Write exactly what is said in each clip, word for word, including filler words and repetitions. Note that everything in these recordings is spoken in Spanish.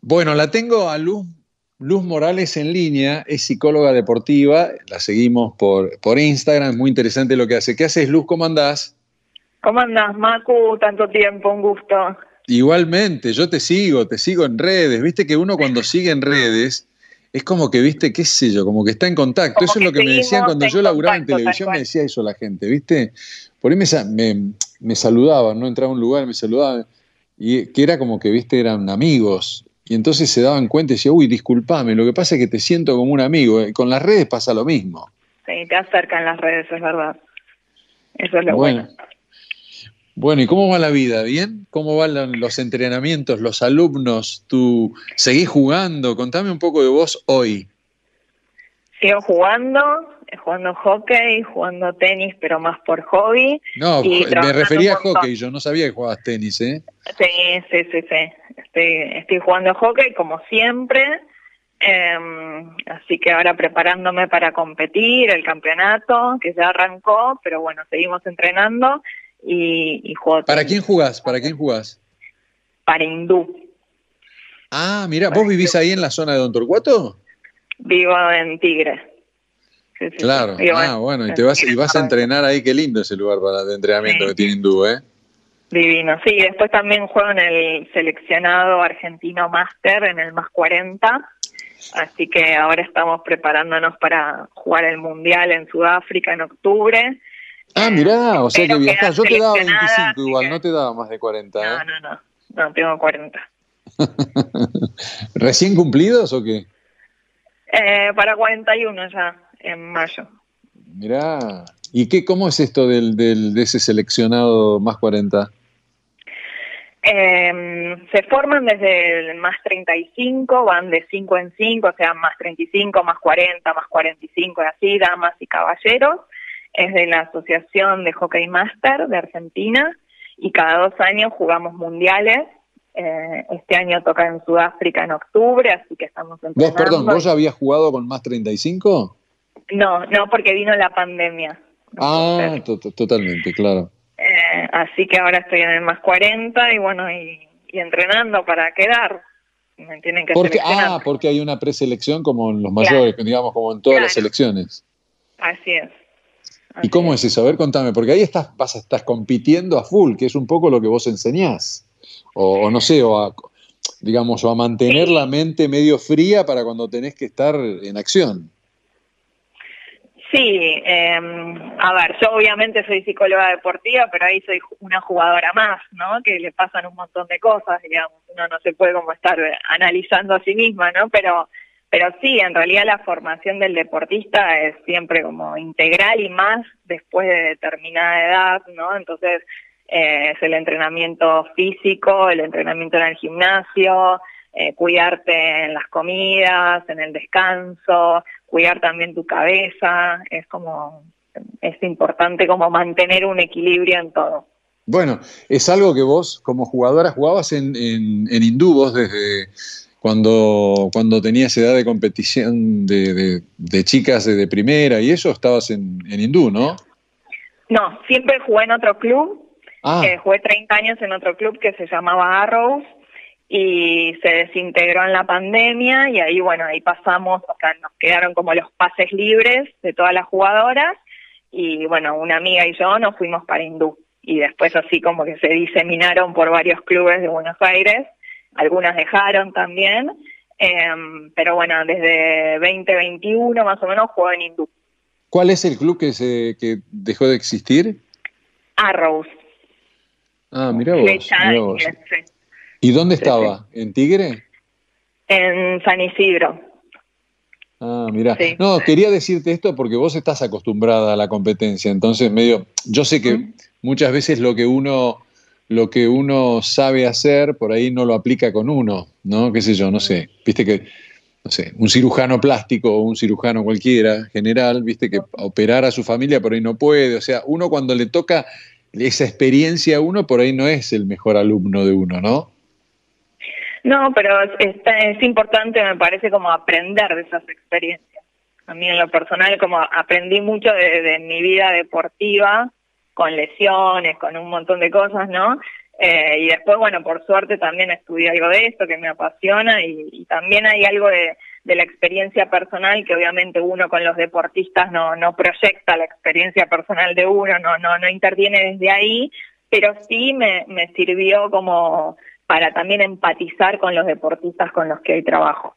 Bueno, la tengo a Luz, Luz Morales en línea, es psicóloga deportiva, la seguimos por, por Instagram, es muy interesante lo que hace. ¿Qué haces, Luz? ¿Cómo andás? ¿Cómo andás, Macu? Tanto tiempo, un gusto. Igualmente, yo te sigo, te sigo en redes. Viste que uno cuando sigue en redes es como que, viste, qué sé yo, como que está en contacto. Como Eso es que lo que me decían seguimos cuando en yo laburaba en contacto, tal televisión, me cual. decía eso la gente, ¿viste? Por ahí me, sa- me, me saludaban, ¿no? Entraba a un lugar, me saludaban, y que era como que, viste, eran amigos. Y entonces se daban cuenta y decía, uy, discúlpame, lo que pasa es que te siento como un amigo. Eh, Con las redes pasa lo mismo. Sí, te acercan las redes, es verdad. Eso es lo bueno. Bueno. Bueno, ¿y cómo va la vida? ¿Bien? ¿Cómo van la- los entrenamientos, los alumnos? ¿Tú seguís jugando? Contame un poco de vos hoy. Sigo jugando, eh, jugando hockey, jugando tenis, pero más por hobby, No, y jo- me trabajando un refería a montón. hockey, yo no sabía que jugabas tenis, ¿eh? Sí, sí, sí, sí. Estoy, estoy jugando hockey como siempre, eh, así que ahora preparándome para competir, el campeonato, que ya arrancó, pero bueno, seguimos entrenando y, y juego ¿Para tenis. quién jugás? ¿Para quién jugás? Para hindú, Ah, mira, para ¿vos vivís hindú. ahí en la zona de Don Torcuato? Vivo en Tigre. Sí, sí, sí. Claro, Vivo en, ah, bueno, y te en vas, y Tigre, vas a Corrientes. entrenar ahí, qué lindo ese lugar para de entrenamiento que Sí, tiene Hindú, ¿eh? divino. Sí, después también juego en el seleccionado argentino máster en el más cuarenta. Así que ahora estamos preparándonos para jugar el Mundial en Sudáfrica en octubre. Ah, Eh, mirá, o sea que espero viajás. quedar Yo te daba seleccionada, veinticinco así igual, no que te daba más de cuarenta, ¿eh? no, no, no, no, tengo cuarenta. ¿Recién cumplidos o qué? Eh, para cuarenta y uno ya, en mayo. Mirá. ¿Y qué, cómo es esto del, del, de ese seleccionado más cuarenta? Eh, se forman desde el más treinta y cinco, van de cinco en cinco, o sea, más treinta y cinco, más cuarenta, más cuarenta y cinco, y así, damas y caballeros. Es de la Asociación de Hockey Master de Argentina, y cada dos años jugamos mundiales. Eh, este año toca en Sudáfrica en octubre, así que estamos Vos, perdón, entrenando. ¿vos ya habías jugado con más treinta y cinco? No, no, porque vino la pandemia, no pudo ser. Ah, to- to- totalmente, claro. Eh, así que ahora estoy en el más cuarenta y bueno, y, y entrenando para quedar. Me tienen que Porque, seleccionar. ah, porque hay una preselección como en los Claro, mayores, digamos, como en todas las claro, selecciones. así es, ¿Y así cómo es. es eso? A ver, contame, porque ahí estás, vas, estás compitiendo a full, que es un poco lo que vos enseñás. O, o no sé, o a, digamos, o a mantener la Sí, mente medio fría para cuando tenés que estar en acción. sí, eh, a ver, yo obviamente soy psicóloga deportiva, pero ahí soy una jugadora más, ¿no? Que le pasan un montón de cosas, digamos, uno no se puede como estar analizando a sí misma, ¿no? Pero, pero sí, en realidad la formación del deportista es siempre como integral y más después de determinada edad, ¿no? Entonces, eh, es el entrenamiento físico, el entrenamiento en el gimnasio, eh, cuidarte en las comidas, en el descanso, cuidar también tu cabeza, es como, es importante como mantener un equilibrio en todo. Bueno, es algo que vos como jugadora jugabas en, en, en hindú, vos desde cuando, cuando tenías edad de competición de, de, de chicas de, de primera y eso, estabas en, en hindú, ¿no? No, siempre jugué en otro club, eh, Ah, jugué treinta años en otro club que se llamaba Arrows y se desintegró en la pandemia y ahí, bueno, ahí pasamos, o sea, nos quedaron como los pases libres de todas las jugadoras y, bueno, una amiga y yo nos fuimos para hindú y después así como que se diseminaron por varios clubes de Buenos Aires, algunas dejaron también, eh, pero bueno, desde veinte veintiuno más o menos juego en hindú. ¿cuál es el club que, se, que dejó de existir? Arrows, Ah, como mirá vos, flecha mirá en vos. inglés, sí, ¿Y dónde sí, sí. estaba? ¿En Tigre? En San Isidro, Ah, mira. sí. No, quería decirte esto porque vos estás acostumbrada a la competencia, entonces medio, yo sé que ¿Mm? muchas veces lo que uno, lo que uno sabe hacer, por ahí no lo aplica con uno, ¿no? Qué sé yo, no sé. Viste que, no sé, un cirujano plástico o un cirujano cualquiera, general, viste que operar a su familia por ahí no puede. O sea, uno cuando le toca esa experiencia a uno, por ahí no es el mejor alumno de uno, ¿no? No, pero es, está- es importante, me parece, como aprender de esas experiencias. A mí en lo personal, como aprendí mucho de, de mi vida deportiva, con lesiones, con un montón de cosas, ¿no? Eh, y después, bueno, por suerte también estudié algo de esto que me apasiona y, y también hay algo de, de la experiencia personal que obviamente uno con los deportistas no, no proyecta la experiencia personal de uno, no, no, no interviene desde ahí, pero sí me, me sirvió como para también empatizar con los deportistas con los que hoy trabajo.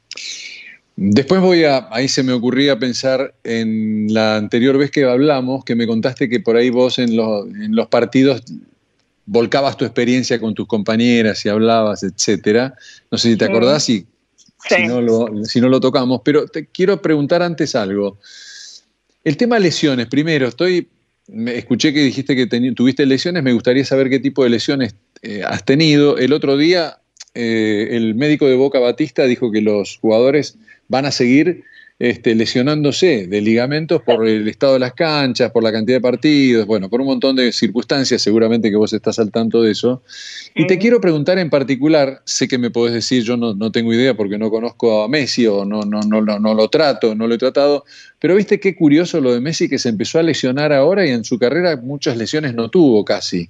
Después voy a, ahí se me ocurría pensar en la anterior vez que hablamos, que me contaste que por ahí vos en los, en los partidos volcabas tu experiencia con tus compañeras y hablabas, etcétera. No sé si te acordás y sí. si, no lo, si no lo tocamos, pero te quiero preguntar antes algo. El tema lesiones, primero, estoy, me escuché que dijiste que teni, tuviste lesiones, me gustaría saber qué tipo de lesiones eh, has tenido. El otro día eh, el médico de Boca, Batista, dijo que los jugadores van a seguir Este, lesionándose de ligamentos por el estado de las canchas, por la cantidad de partidos, bueno, por un montón de circunstancias, seguramente que vos estás al tanto de eso. Y te quiero preguntar en particular, sé que me podés decir, yo no, no tengo idea porque no conozco a Messi o no, no, no, no, no lo trato, no lo he tratado, pero viste qué curioso lo de Messi, que se empezó a lesionar ahora y en su carrera muchas lesiones no tuvo casi.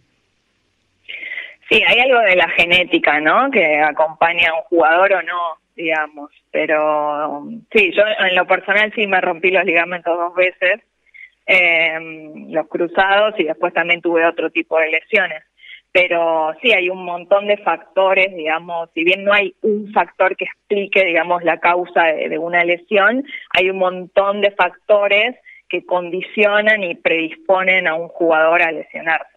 Sí, hay algo de la genética, ¿no?, que acompaña a un jugador o no, digamos, pero sí, yo en lo personal sí me rompí los ligamentos dos veces, eh, los cruzados, y después también tuve otro tipo de lesiones, pero sí hay un montón de factores, digamos, si bien no hay un factor que explique, digamos, la causa de, de una lesión, hay un montón de factores que condicionan y predisponen a un jugador a lesionarse.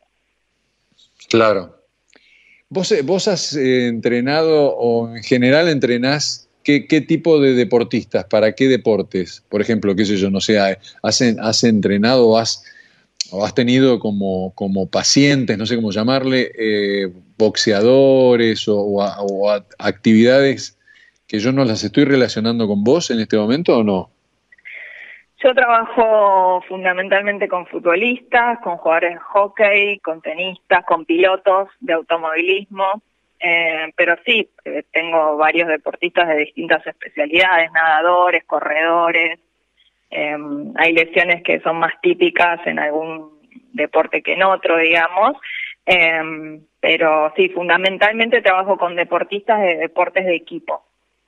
Claro. ¿Vos, vos has eh, entrenado o en general entrenás qué, qué tipo de deportistas? ¿Para qué deportes? Por ejemplo, qué sé yo, no sé, ¿has, has entrenado o has, o has tenido como, como pacientes, no sé cómo llamarle, eh, boxeadores o, o, a, o a actividades que yo no las estoy relacionando con vos en este momento o no? Yo trabajo fundamentalmente con futbolistas, con jugadores de hockey, con tenistas, con pilotos de automovilismo, eh, pero sí, eh, tengo varios deportistas de distintas especialidades, nadadores, corredores, eh, hay lesiones que son más típicas en algún deporte que en otro, digamos, eh, pero sí, fundamentalmente trabajo con deportistas de deportes de equipo.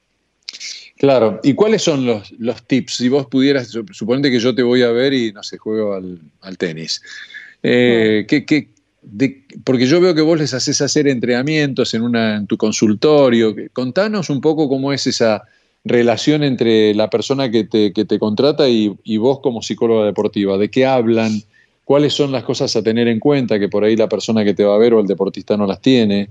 Claro, ¿y cuáles son los, los tips? Si vos pudieras, suponete que yo te voy a ver y, no sé, juego al, al tenis. Eh, sí. ¿qué, qué, de, porque yo veo que vos les haces hacer entrenamientos en, una, en tu consultorio. Contanos un poco cómo es esa relación entre la persona que te, que te contrata y, y vos como psicóloga deportiva. ¿De qué hablan? ¿Cuáles son las cosas a tener en cuenta que por ahí la persona que te va a ver o el deportista no las tiene?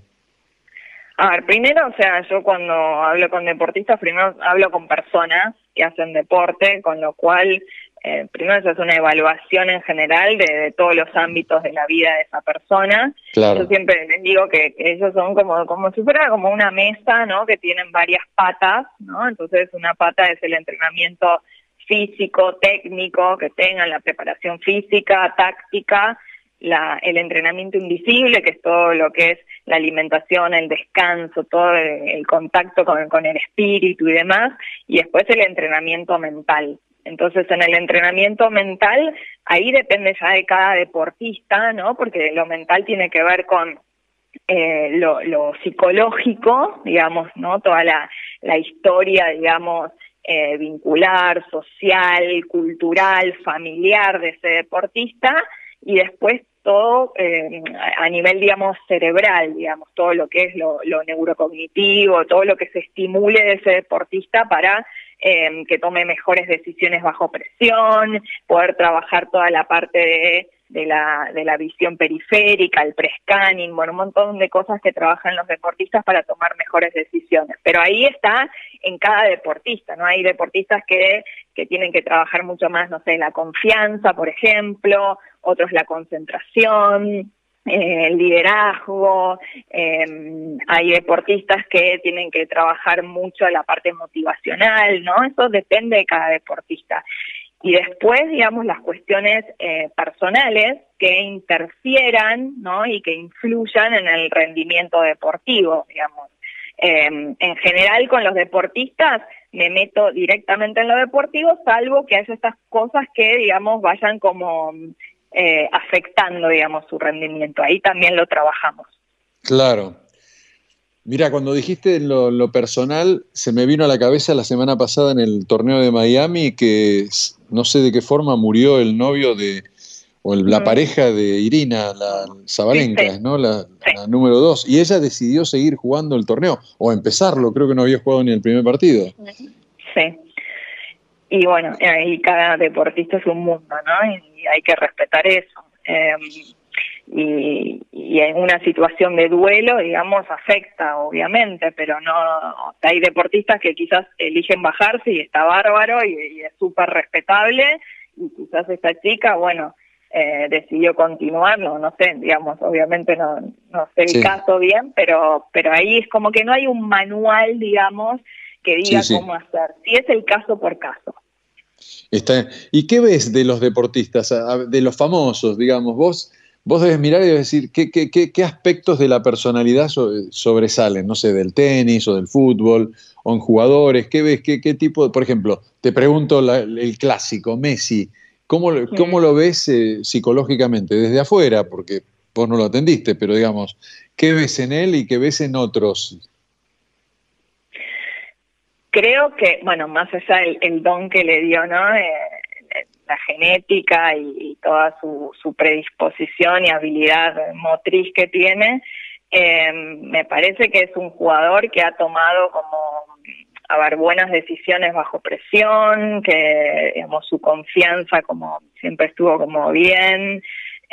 A ver, primero, o sea, yo cuando hablo con deportistas, primero hablo con personas que hacen deporte, con lo cual eh, primero se hace una evaluación en general de, de todos los ámbitos de la vida de esa persona. Claro. Yo siempre les digo que, que ellos son como, como si fuera como una mesa, ¿no?, que tienen varias patas, ¿no? Entonces una pata es el entrenamiento físico, técnico, que tengan la preparación física, táctica, La, el entrenamiento invisible, que es todo lo que es la alimentación, el descanso, todo el, el contacto con, con el espíritu y demás, y después el entrenamiento mental. Entonces, en el entrenamiento mental, ahí depende ya de cada deportista, ¿no?, porque lo mental tiene que ver con eh, lo, lo psicológico, digamos, ¿no?, toda la, la historia, digamos, eh, vincular, social, cultural, familiar de ese deportista, y después todo eh, a nivel, digamos, cerebral, digamos, todo lo que es lo, lo neurocognitivo, todo lo que se estimule de ese deportista para eh, que tome mejores decisiones bajo presión, poder trabajar toda la parte de, de, la, de la visión periférica, el pre-scanning, bueno, un montón de cosas que trabajan los deportistas para tomar mejores decisiones. Pero ahí está en cada deportista, ¿no? Hay deportistas que, que tienen que trabajar mucho más, no sé, la confianza, por ejemplo, otros la concentración, eh, el liderazgo, eh, hay deportistas que tienen que trabajar mucho la parte motivacional, ¿no? Eso depende de cada deportista. Y después, digamos, las cuestiones eh, personales que interfieran, ¿no?, y que influyan en el rendimiento deportivo, digamos. Eh, en general, con los deportistas me meto directamente en lo deportivo, salvo que haya estas cosas que, digamos, vayan como Eh, afectando, digamos, su rendimiento. Ahí también lo trabajamos. Claro. Mira, cuando dijiste lo, lo personal, se me vino a la cabeza la semana pasada en el torneo de Miami que no sé de qué forma murió el novio de, o el- la Mm, pareja de Irina, la ¿viste? Sabalenka, ¿no? La, Sí, la número dos. Y ella decidió seguir jugando el torneo, o empezarlo, creo que no había jugado ni el primer partido. sí. Y bueno, ahí cada deportista es un mundo, ¿no? Y hay que respetar eso. Eh, y, y en una situación de duelo, digamos, afecta, obviamente, pero no, hay deportistas que quizás eligen bajarse y está bárbaro y, y es súper respetable, y quizás esta chica, bueno, eh, decidió continuar, no, no sé, digamos, obviamente no, no sé el Sí, caso bien, pero, pero ahí es como que no hay un manual, digamos, que sí, diga sí. cómo hacer, si es el caso por caso. Está. ¿Y qué ves de los deportistas, a- a- de los famosos, digamos? Vos, vos debes mirar y debes decir qué, qué, qué, qué aspectos de la personalidad so- sobresalen, no sé, del tenis o del fútbol o en jugadores. ¿Qué ves? ¿Qué, qué tipo de, por ejemplo, te pregunto la- el clásico, Messi, ¿cómo, lo- cómo Mm. lo ves eh, psicológicamente desde afuera? Porque vos no lo atendiste, pero digamos, ¿qué ves en él y qué ves en otros? Creo que, bueno, más allá del el don que le dio, ¿no? Eh, la genética y, y toda su, su predisposición y habilidad motriz que tiene, eh, me parece que es un jugador que ha tomado como, a ver, buenas decisiones bajo presión, que, digamos, su confianza como siempre estuvo como bien,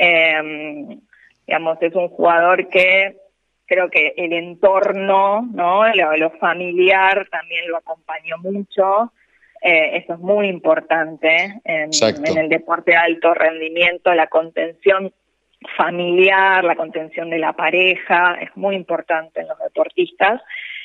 eh, digamos, es un jugador que creo que el entorno, ¿no? Lo, lo familiar también lo acompañó mucho. Eh, eso es muy importante en, en Exacto. el deporte de alto rendimiento, la contención familiar, la contención de la pareja, es muy importante en los deportistas.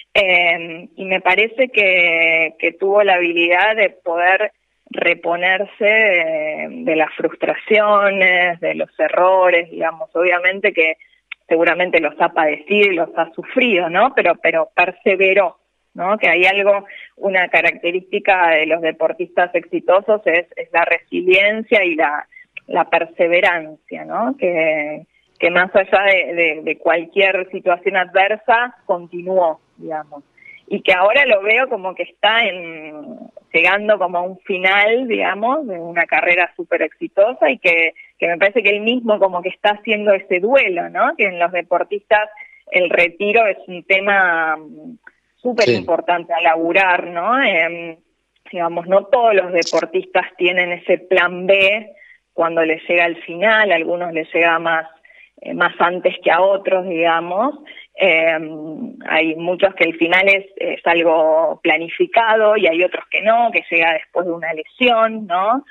Eh, y me parece que, que tuvo la habilidad de poder reponerse de, de las frustraciones, de los errores, digamos, obviamente que seguramente los ha padecido y los ha sufrido, ¿no? Pero, pero perseveró, ¿no? Que hay algo, una característica de los deportistas exitosos es, es la resiliencia y la, la perseverancia, ¿no? Que, que más allá de, de, de cualquier situación adversa, continuó, digamos. Y que ahora lo veo como que está en, llegando como a un final, digamos, de una carrera súper exitosa y que, que me parece que él mismo como que está haciendo ese duelo, ¿no? Que en los deportistas el retiro es un tema súper Sí. importante a laburar, ¿no? Eh, digamos, no todos los deportistas tienen ese plan B cuando les llega al final, a algunos les llega más, eh, más antes que a otros, digamos. Eh, hay muchos que el final es, es algo planificado y hay otros que no, que llega después de una lesión, ¿no?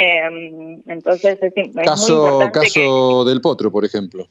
Eh, entonces es, es muy Caso, importante que, caso del Potro, por ejemplo.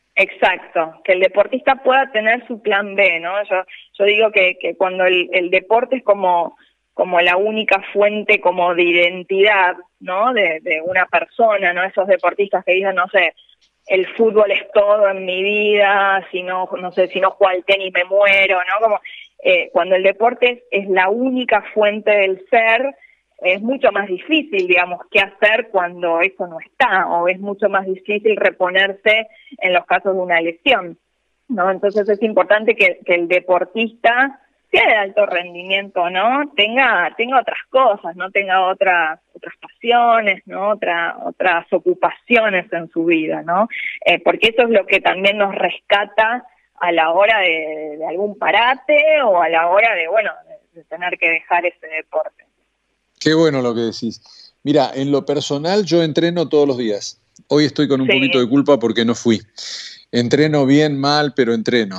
exacto, que el deportista pueda tener su plan B, ¿no? Yo, yo digo que, que cuando el, el deporte es como, como la única fuente como de identidad, ¿no? De, de una persona, ¿no? Esos deportistas que dicen, no sé, el fútbol es todo en mi vida, si no, no sé, si no juego al tenis me muero, ¿no? Como eh, cuando el deporte es, es la única fuente del ser, es mucho más difícil, digamos, qué hacer cuando eso no está, o es mucho más difícil reponerse en los casos de una lesión, ¿no? Entonces es importante que, que el deportista, sea de alto rendimiento, ¿no? Tenga, tenga otras cosas, no tenga otras, otras pasiones, ¿no? Otra, otras ocupaciones en su vida, ¿no? Eh, porque eso es lo que también nos rescata a la hora de, de algún parate o a la hora de, bueno, de, de tener que dejar ese deporte. Qué bueno lo que decís. Mira, en lo personal yo entreno todos los días. Hoy estoy con un poquito Sí. de culpa porque no fui. Entreno bien, mal, pero entreno.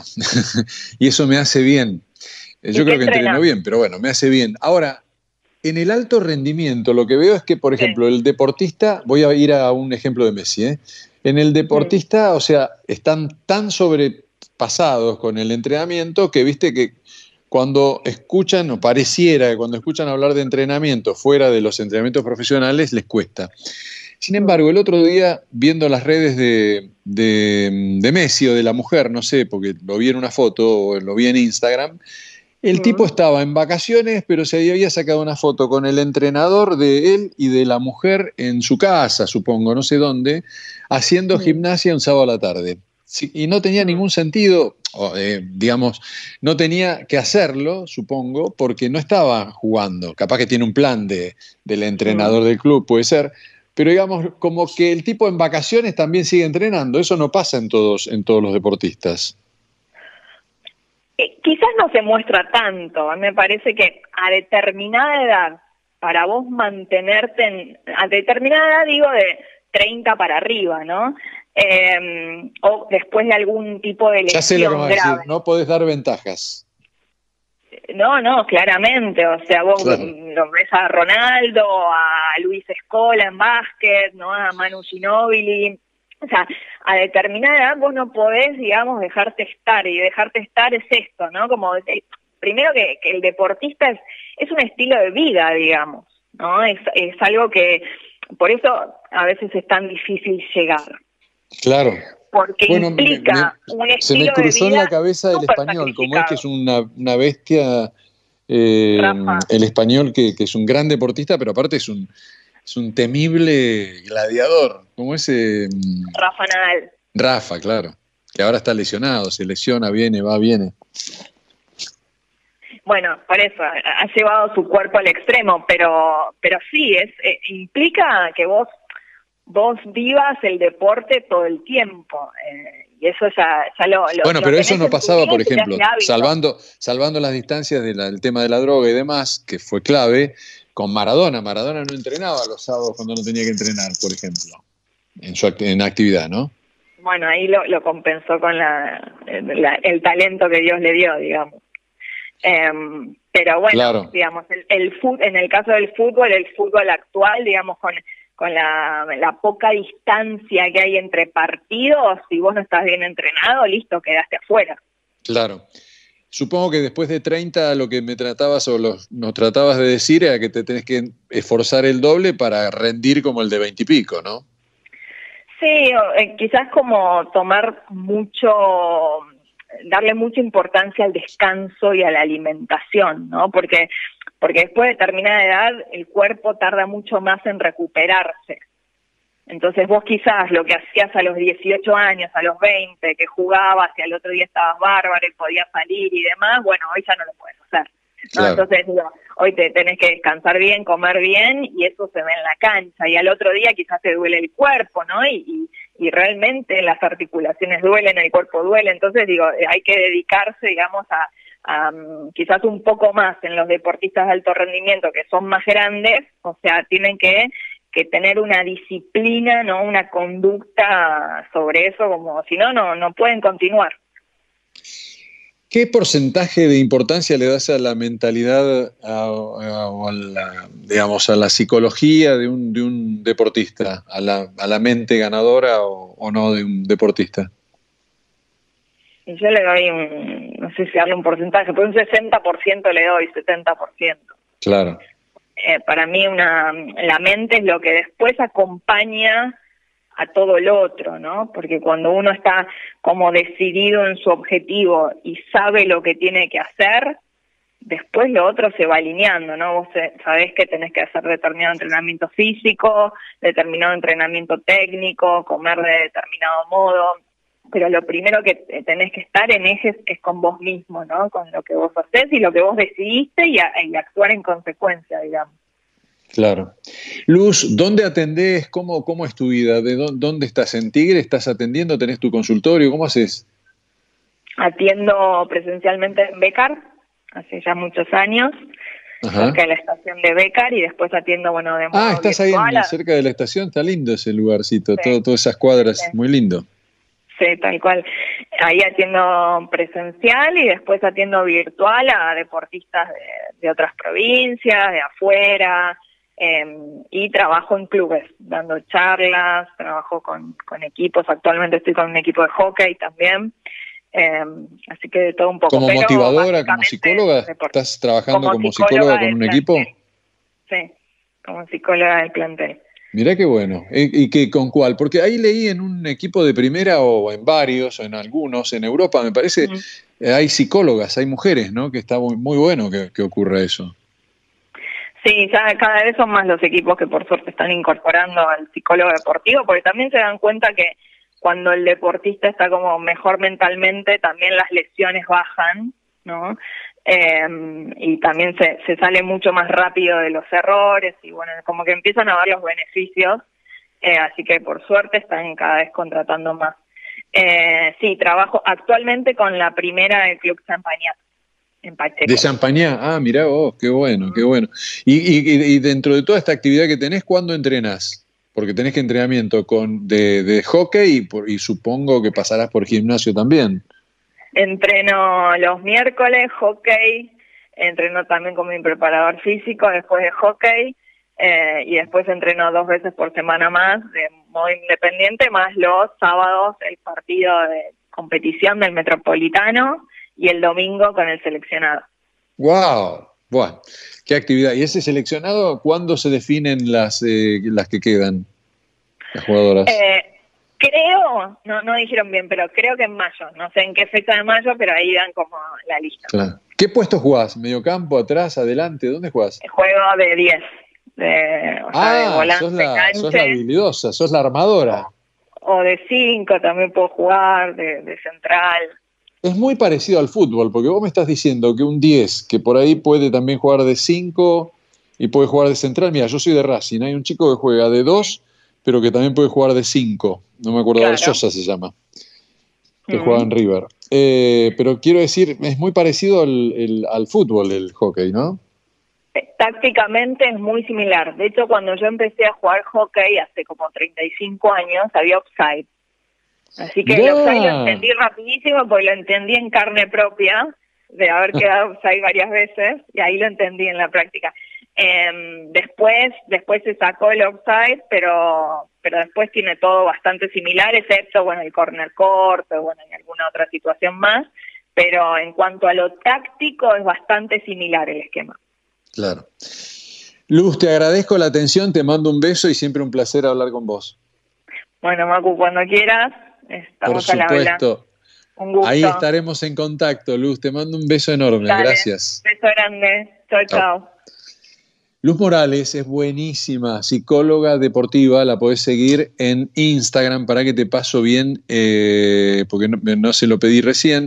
Y eso me hace bien. ¿Y Yo qué creo que entreno entrenás? bien, pero bueno, me hace bien. Ahora, en el alto rendimiento, lo que veo es que, por Sí. ejemplo, el deportista, voy a ir a un ejemplo de Messi, ¿eh? En el Mm. deportista, o sea, están tan sobrepasados con el entrenamiento que, viste, que cuando escuchan, o pareciera que cuando escuchan hablar de entrenamiento fuera de los entrenamientos profesionales, les cuesta. Sin Mm. embargo, el otro día, viendo las redes de, de, de Messi o de la mujer, no sé, porque lo vi en una foto o lo vi en Instagram, el tipo Mm. estaba en vacaciones, pero se había sacado una foto con el entrenador de él y de la mujer en su casa, supongo, no sé dónde, haciendo Mm. gimnasia un sábado a la tarde. Sí, y no tenía ningún sentido, o, eh, digamos, no tenía que hacerlo, supongo, porque no estaba jugando. Capaz que tiene un plan de, del entrenador del club, puede ser, pero digamos, como que el tipo en vacaciones también sigue entrenando. Eso no pasa en todos, en todos los deportistas. Eh, quizás no se muestra tanto. Me parece que a determinada edad, para vos mantenerte en, a determinada edad digo de treinta para arriba, ¿no? Eh, o después de algún tipo de lesión ya sé lo que me vas a grave. decir, no podés dar ventajas. No, no, claramente, o sea, vos Claro. lo ves a Ronaldo, a Luis Scola en básquet, ¿no? A Manu Ginóbili, o sea, a determinada edad vos no podés, digamos, dejarte estar, y dejarte estar es esto, ¿no? Como, eh, primero que, que el deportista es, es un estilo de vida, digamos, ¿no? Es, es algo que, por eso a veces es tan difícil llegar. Claro. Porque bueno, implica me, me, un se estilo me cruzó de vida en la cabeza el español, como es que es una, una bestia, eh, el español que, que es un gran deportista, pero aparte es un, es un temible gladiador, como ese... Rafa Nadal. Rafa, claro, que ahora está lesionado, se lesiona, viene, va, viene. Bueno, por eso, ha llevado su cuerpo al extremo, pero pero sí, es eh, implica que vos vos vivas el deporte todo el tiempo, eh, y eso ya, ya lo, lo Bueno, lo pero eso no pasaba, por y ejemplo, salvando, salvando las distancias del de tema de la droga y demás, que fue clave, con Maradona. Maradona no entrenaba los sábados cuando no tenía que entrenar, por ejemplo, en su en actividad, ¿no? Bueno, ahí lo, lo compensó con la, la, el talento que Dios le dio, digamos. Eh, pero bueno, claro. digamos, el, el fut, en el caso del fútbol, el fútbol actual, digamos, con, con la, la poca distancia que hay entre partidos, si vos no estás bien entrenado, listo, quedaste afuera. Claro. Supongo que después de treinta lo que me tratabas o los, nos tratabas de decir era que te tenés que esforzar el doble para rendir como el de veinte y pico, ¿no? Sí, eh, quizás como tomar mucho, darle mucha importancia al descanso y a la alimentación, ¿no? Porque, porque después de determinada edad el cuerpo tarda mucho más en recuperarse. Entonces vos quizás lo que hacías a los dieciocho años, a los veinte, que jugabas y al otro día estabas bárbaro y podías salir y demás, bueno, hoy ya no lo puedes hacer. ¿No? Claro. Entonces, digo, hoy te tenés que descansar bien, comer bien, y eso se ve en la cancha, y al otro día quizás te duele el cuerpo, ¿no? Y, y, y realmente las articulaciones duelen, el cuerpo duele, entonces digo, hay que dedicarse, digamos, a, a um, quizás un poco más en los deportistas de alto rendimiento que son más grandes, o sea, tienen que que tener una disciplina, no una conducta sobre eso, como si no, no, no pueden continuar. ¿Qué porcentaje de importancia le das a la mentalidad a, a, a la, digamos, a la psicología de un, de un deportista, a la, a la mente ganadora o, o no de un deportista? Yo le doy un, no sé si darle un porcentaje, pero un sesenta por ciento le doy, setenta por ciento. Claro. Eh, para mí una la mente es lo que después acompaña a todo lo otro, ¿no? Porque cuando uno está como decidido en su objetivo y sabe lo que tiene que hacer, después lo otro se va alineando, ¿no? Vos sabés que tenés que hacer determinado entrenamiento físico, determinado entrenamiento técnico, comer de determinado modo, pero lo primero que tenés que estar en ejes es con vos mismo, ¿no? Con lo que vos hacés y lo que vos decidiste y, a, y actuar en consecuencia, digamos. Claro. Luz, ¿dónde atendés? ¿Cómo, cómo es tu vida? ¿De dónde, dónde estás? ¿En Tigre? ¿Estás atendiendo? ¿Tenés tu consultorio? ¿Cómo haces? Atiendo presencialmente en Becar, hace ya muchos años, Ajá. cerca de la estación de Becar, y después atiendo, bueno, de modo Ah, estás virtual. Ahí en, cerca de la estación, está lindo ese lugarcito, sí. todo, todas esas cuadras, sí. muy lindo. Sí, tal cual. Ahí atiendo presencial y después atiendo virtual a deportistas de, de otras provincias, de afuera, eh, y trabajo en clubes, dando charlas, trabajo con, con equipos. Actualmente estoy con un equipo de hockey también, eh, así que de todo un poco. ¿Como Pero motivadora, como psicóloga? ¿Estás trabajando como, como psicóloga, psicóloga con un plantel. equipo? Sí, como psicóloga del plantel. Mirá qué bueno. ¿Y, y que, con cuál? Porque ahí leí en un equipo de primera o en varios, o en algunos, en Europa, me parece, mm. hay psicólogas, hay mujeres, ¿no? Que está muy, muy bueno que, que ocurra eso. Sí, ya cada vez son más los equipos que por suerte están incorporando al psicólogo deportivo, porque también se dan cuenta que cuando el deportista está como mejor mentalmente, también las lesiones bajan, ¿no? Eh, y también se, se sale mucho más rápido de los errores y bueno, como que empiezan a ver los beneficios, eh, así que por suerte están cada vez contratando más. Eh, sí, trabajo actualmente con la primera del Club Champagnat, en Pacheco. De Champagnat, ah, mirá vos, qué bueno, qué bueno. Y, y, y dentro de toda esta actividad que tenés, ¿cuándo entrenás? Porque tenés que entrenamiento con de, de hockey y, por, y supongo que pasarás por gimnasio también. Entreno los miércoles, hockey, entreno también con mi preparador físico después de hockey, eh, y después entreno dos veces por semana más, de modo independiente, más los sábados el partido de competición del Metropolitano y el domingo con el seleccionado. ¡Wow! Bueno, qué actividad. ¿Y ese seleccionado cuándo se definen las, eh, las que quedan, las jugadoras? Eh, Creo, no no dijeron bien, pero creo que en mayo, no sé en qué fecha de mayo, pero ahí dan como la lista. Claro. ¿Qué puesto jugás? ¿Mediocampo, atrás, adelante? ¿Dónde jugás? Juego de diez, de, o sea, ah, de volante, sos la, canche, sos la habilidosa, sos la armadora. O de cinco también puedo jugar, de, de central. Es muy parecido al fútbol, porque vos me estás diciendo que un diez, que por ahí puede también jugar de cinco y puede jugar de central. Mira, yo soy de Racing, hay un chico que juega de dos, pero que también puede jugar de cinco. No me acuerdo, claro. Sosa se llama, que uh-huh. juega en River. Eh, pero quiero decir, es muy parecido al, el, al fútbol el hockey, ¿no? Tácticamente es muy similar. De hecho, cuando yo empecé a jugar hockey hace como treinta y cinco años, había offside. Así que yeah. el offside lo entendí rapidísimo porque lo entendí en carne propia, de haber quedado offside varias veces, y ahí lo entendí en la práctica. Eh, después después se sacó el offside, pero pero después tiene todo bastante similar, excepto, bueno, el corner corto, bueno, y alguna otra situación más, pero en cuanto a lo táctico es bastante similar el esquema. Claro. Luz, te agradezco la atención, te mando un beso y siempre un placer hablar con vos. Bueno, Macu, cuando quieras, estamos Por supuesto. a la habla. Un gusto. Ahí estaremos en contacto, Luz, te mando un beso enorme. Dale, gracias. Beso grande, chao, chao. Luz Morales es buenísima, psicóloga deportiva, la podés seguir en Instagram, para que te paso bien, eh, porque no, no se lo pedí recién.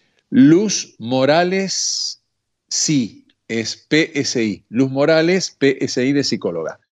Luz Morales, sí, es P S I. Luz Morales, P S I de psicóloga.